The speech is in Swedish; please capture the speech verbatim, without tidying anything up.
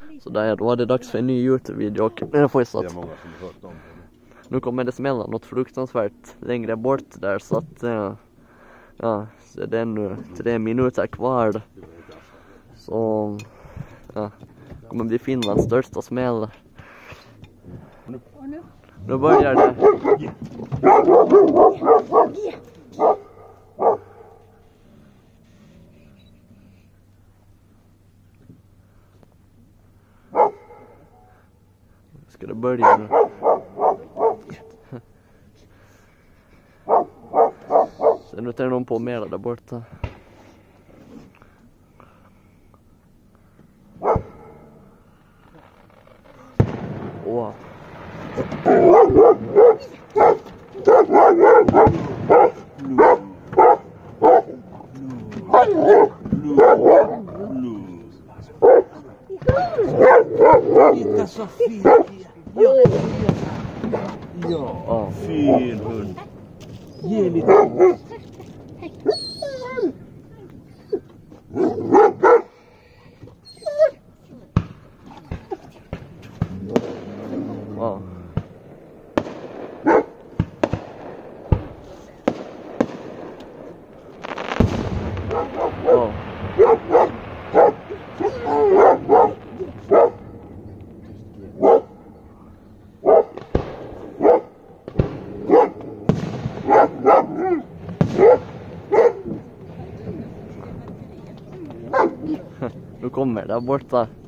Så där, då var det dags för en ny YouTube-video och jag får så att nu kommer det smälla något fruktansvärt längre bort där, så att ja, ja så det är nu tre minuter kvar. Så ja, det kommer bli Finlands största smäll. Nu börjar det. Ska det börja nu? Sen nu tar någon på mer där borta. Åh. Titta så fin. Ja, ja, fin hund. Ge lite. Wow. Wow. Nu kommer där borta.